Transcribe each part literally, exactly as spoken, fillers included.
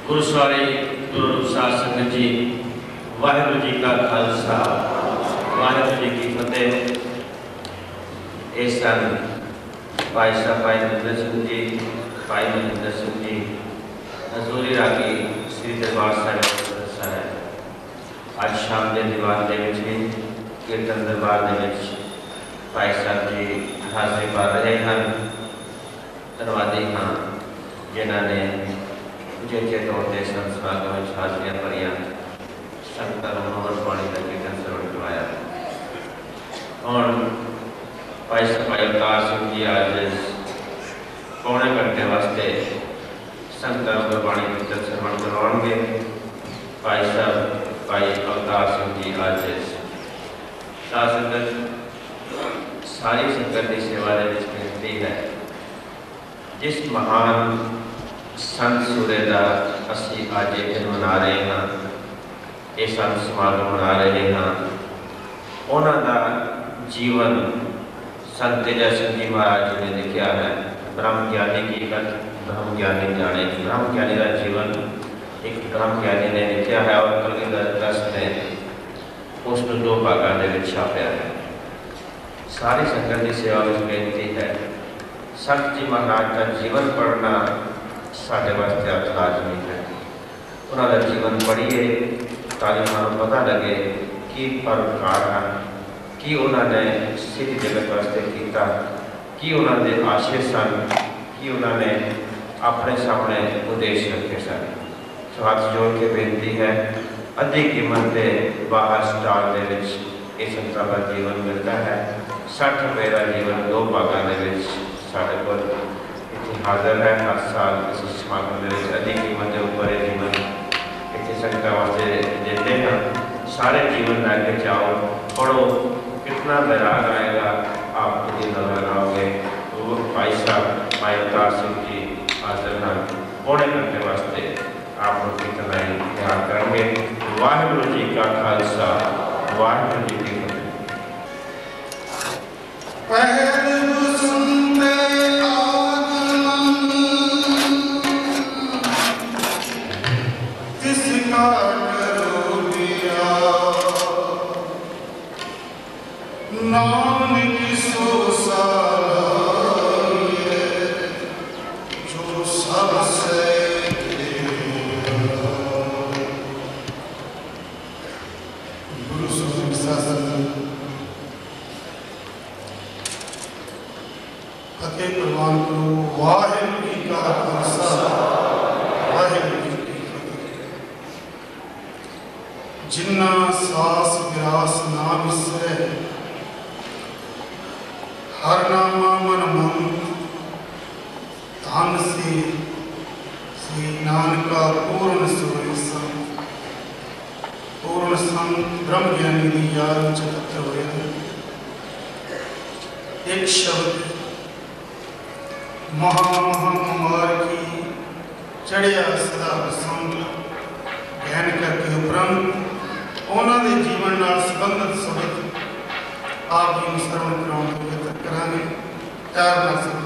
गुरु सवारी गुरु साध संगत जी, वाहिगुरु जी का खालसा वाहिगुरु जी की फतेह। इस सन भाई साहब भाई नरेंद्र सिंह जी, भाई महेंद्र सिंह जी हजूरी रागी श्री दरबार साहिब है। आज शाम के दीवान के कीर्तन दरबार के भाई साहब जी हाजिरी पा रहे हैं। धन्यवादी हाँ जिन्होंने उचेचे तौर पर संत समागम में हाजिरियां भरिया, संगतां नूं अमृत पाणी का कीर्तन श्रवण करवाया। और भाई साहब भाई अवतार सिंह जी आज पौने घंटे वास्ते संगतां नूं गुरबाणी कीर्तन श्रवण करवाएंगे। भाई साहब भाई अवतार सिंह जी आज साध संगत सारी संगत की सेवा के बेनती है। जिस महान संत सूरे का असी अज दिन मना रहे हैं, ये संत समागम मना रहे हैं, उन्होंने जीवन संत तेजा सिंह जी महाराज जी ने लिखा है। ब्रह्म ज्ञानी की गत ब्रह्म ज्ञानी जाने। ब्रह्म ज्ञानी का जीवन एक ब्रह्म ज्ञानी ने लिखा है और कलगीधर दस ने उसको दो भागों में छापया है। सारी संगत की सेवा में बेनती है, संत जी महाराज का जीवन पढ़ना साढ़े वास्ते अत लाजमी है। उन्होंने जीवन पढ़िए ताकि हमें पता लगे कि परोपकार हैं, कि उन्होंने सिद्ध जगत वास्ते किया, कि उन्होंने आशे सन, कि उन्होंने अपने सामने उद्देश्य रखे सन। सो हाथ जोड़ के बेनती है, अद्धी कीमत के बाहर स्टाल के संतां का जीवन मिलता है। सठ रुपये का जीवन दो भागों के साढ़े को हाजिर है। हर साल इस समागम के अद्धी कीमत के ऊपर जीवन इतने संगतां वास्ते देते हैं। सारे जीवन लैके जाओ, पढ़ो, कितना वैराग आएगा आप खुद ही नजर आओगे। वो भाई साहब भाई अवतार सिंह जी हाजिर हैं पौने घंटे वास्ते आप लोग कितना ही ध्यान करेंगे। वाहिगुरु जी का खालसा वाहिगुरु जी की फतेह। जिन्ना सास विरास ना विसरे, हर नामा मन मन धन से श्री नानका पूर्ण सोई संत पूर्ण संत ब्रह्म ज्ञानी दी याद चकत्र हुए। एक शब्द महा महा कुमार की चढ़िया सदा बसंत ज्ञान करके उपरंत उन्होंने जीवन नाल संबंधित शब्द आप जी श्रवण कराने को बेहतर करांगे। प्यार नाल संबंध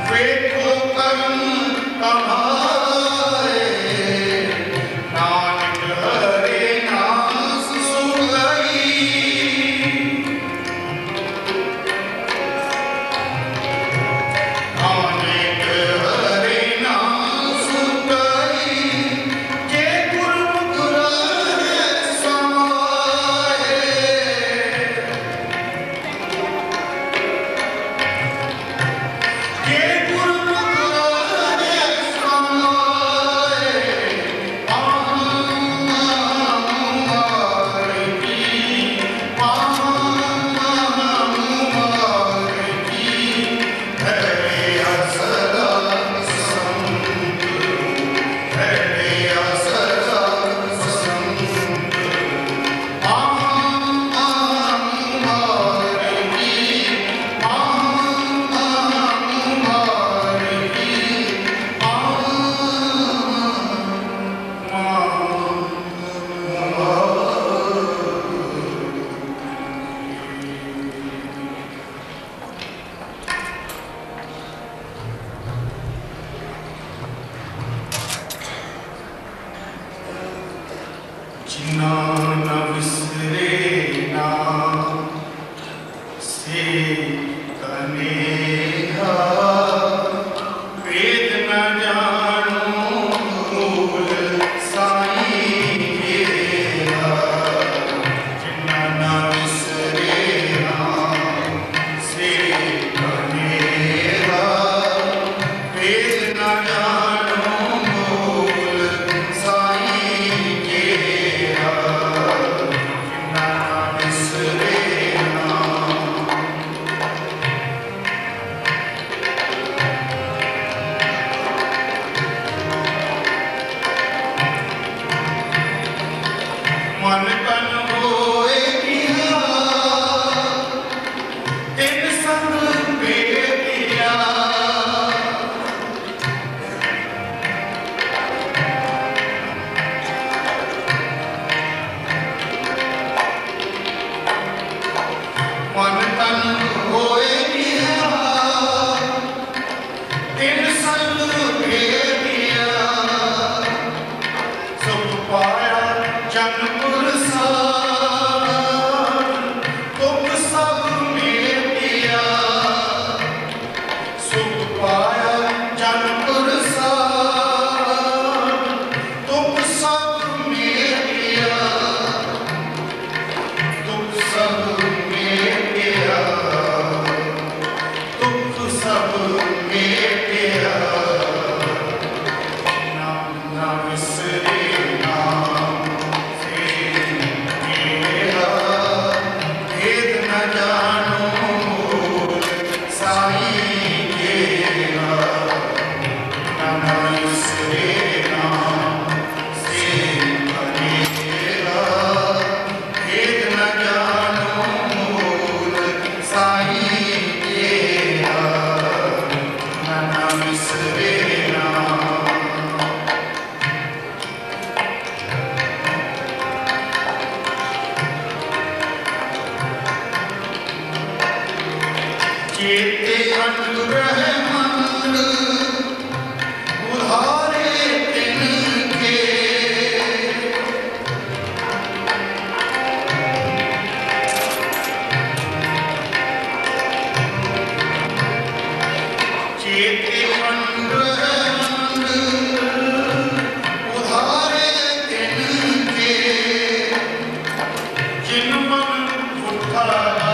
वेखो कर्म कमाए नानक हरे नाम सुगई नानक हरे नाम सुगई जे गुरमुख रहे समाए जे गुरमुख रहे समाए पार की पार की हरे सदा संग हरे सदा संग पार की जिना न विसरे नाम से कनेहा वेद न जानो मूल साईं तेरा जिना न विसरे नाम से कनेहा वेद न जानो मूल साईं तेरा जिना न विसरे नाम मन तन होए किया तिन संग बेटिया मन तन होए किया तिन संग बेटिया सुख पाया जन्मपुर सार तुम सब मेटिया सुख पाया जन्मपुर सार तुम सब मेटिया तुम सब मेटिया तुम सब मेटिया नाम ना विसरे नाम से मेरा भेद न जानो मूल साईं तेरा नाम ना विसरे नाम से मेरा भेद न जानो मूल साईं तेरा नाम ना विसरे नाम चेते अनुग्रह मंद उधारे तिनके चेते अनुग्रह मंद उधारे तिनके जिन मन उठाया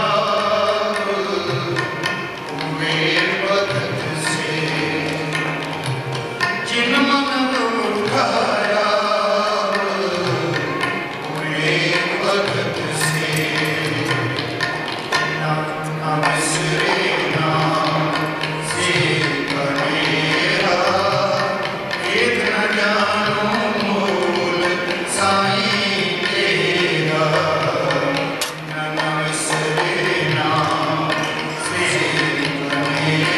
मेरे भगत से जिन मन उठाया मेरे भगत से नाम विसरे नाम से बनेरा वेद न जानो मूल साईं तेरा नाम विसरे नाम से बनेरा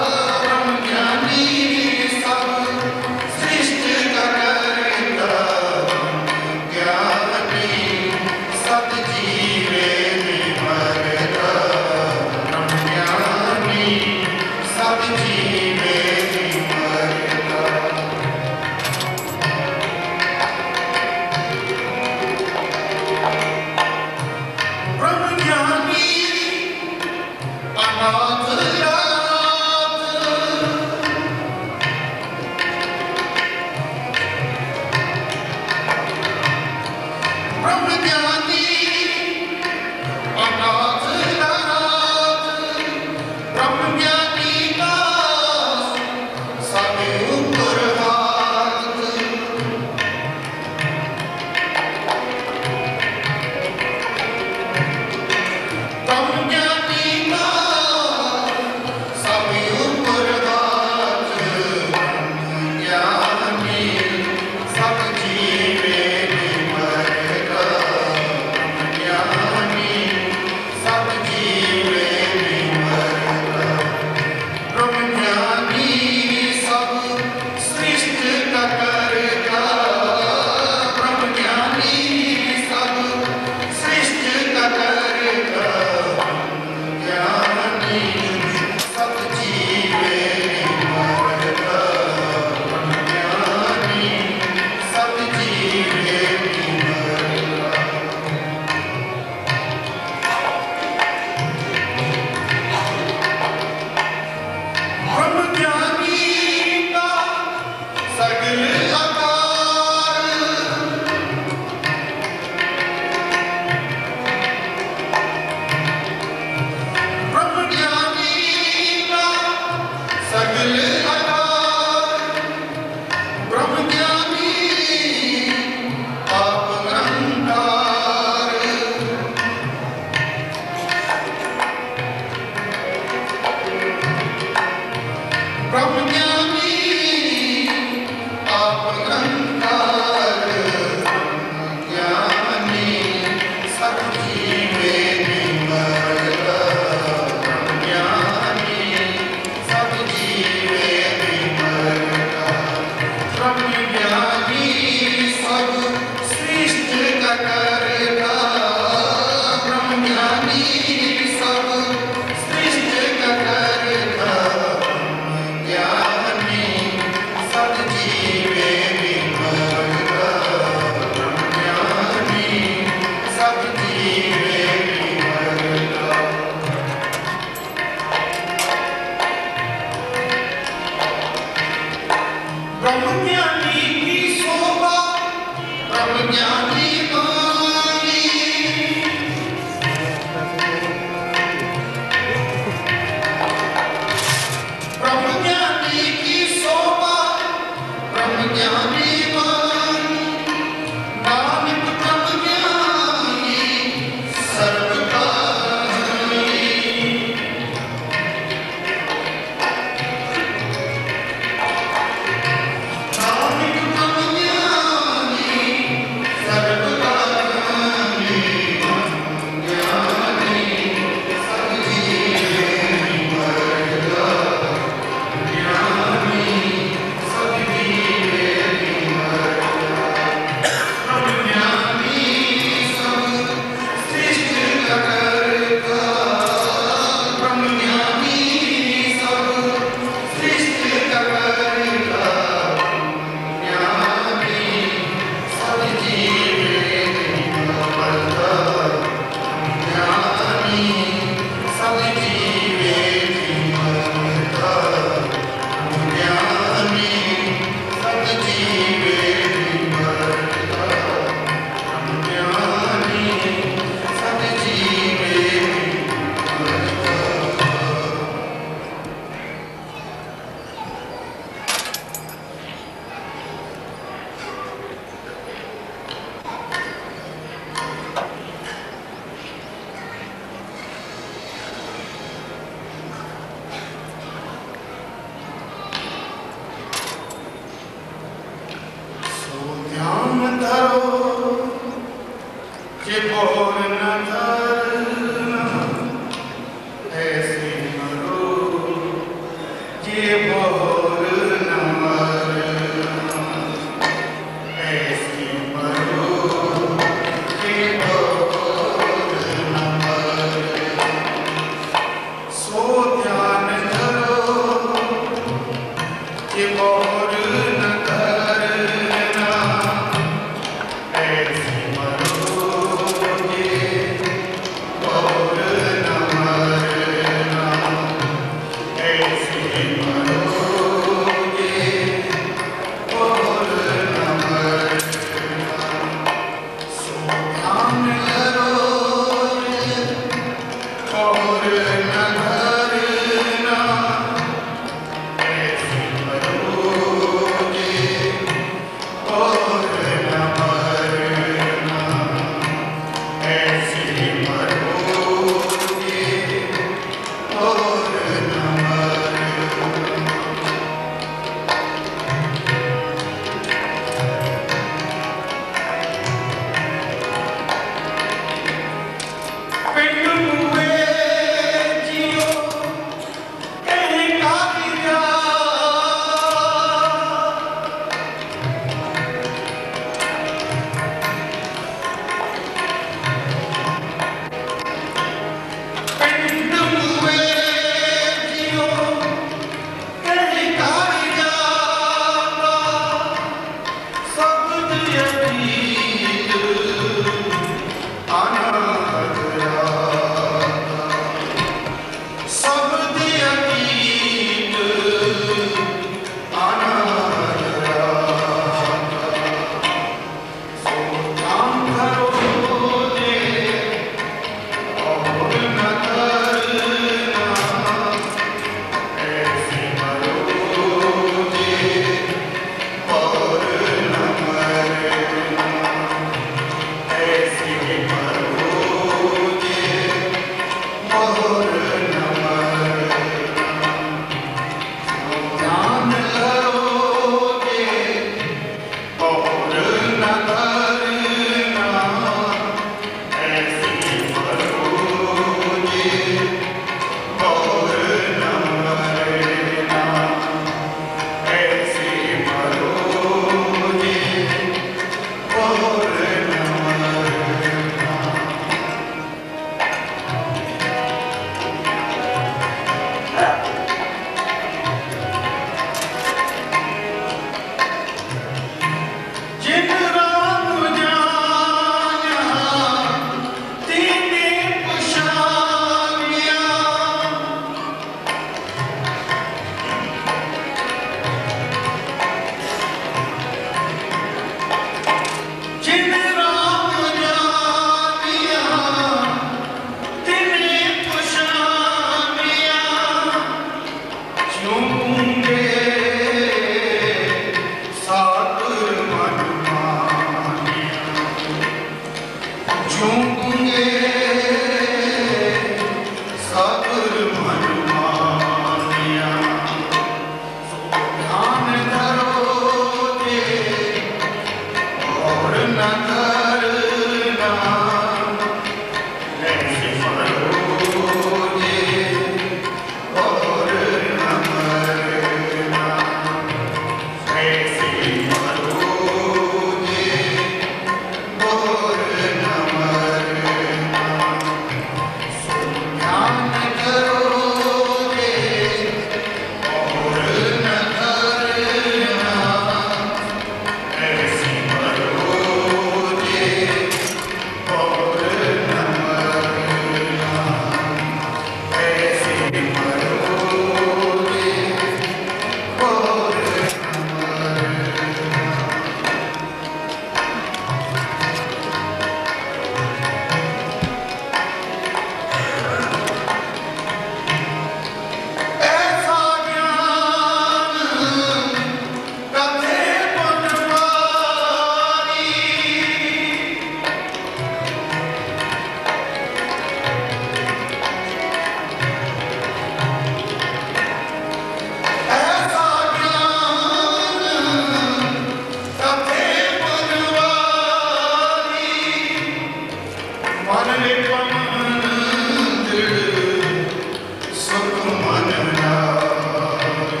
मानवे पवन दृढ़ सुख मन नारी।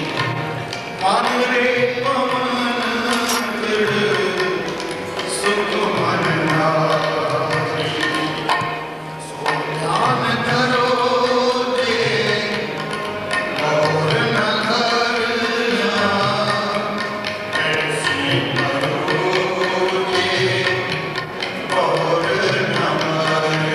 मानवे पवन दृढ़ सुख मन नारी। सो ध्यान करो जे और न करना, ऐसी करो जे और न मरना।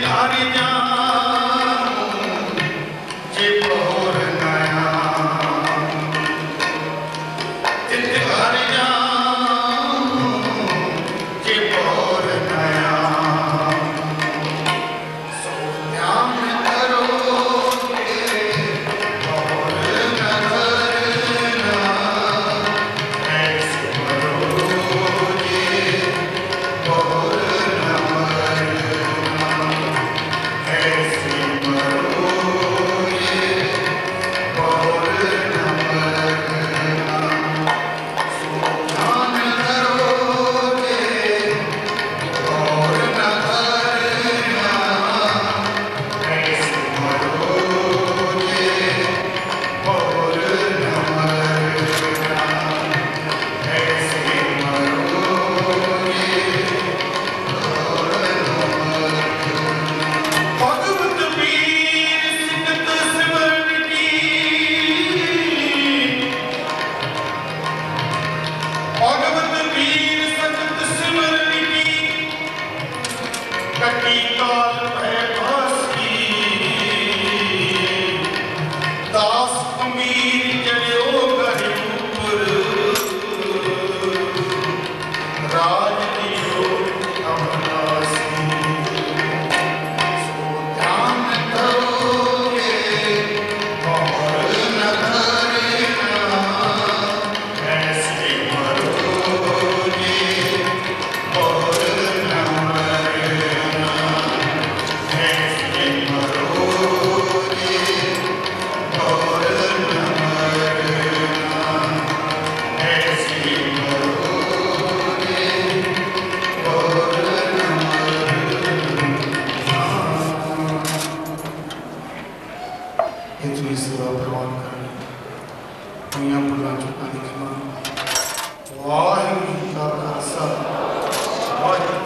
वाहिगुरू जी का खालसा वाहिगुरू